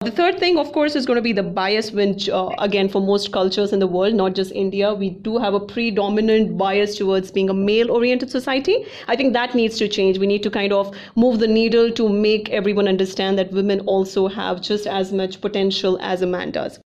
The third thing, of course, is going to be the bias, which, again, for most cultures in the world, not just India, we do have a predominant bias towards being a male oriented society. I think that needs to change. We need to kind of move the needle to make everyone understand that women also have just as much potential as a man does.